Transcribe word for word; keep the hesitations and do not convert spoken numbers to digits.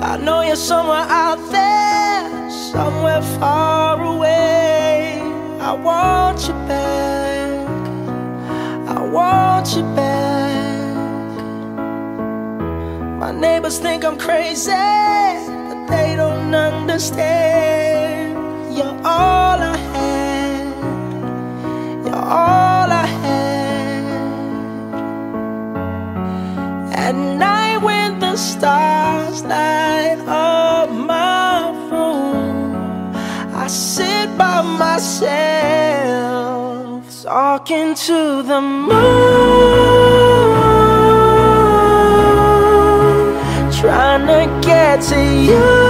I know you're somewhere out there, somewhere far away. I want you back, I want you back. My neighbors think I'm crazy, but they don't understand. You're all I had, you're all I had. At night when the stars light up my room, I sit by myself, talking to the moon, trying to get to you.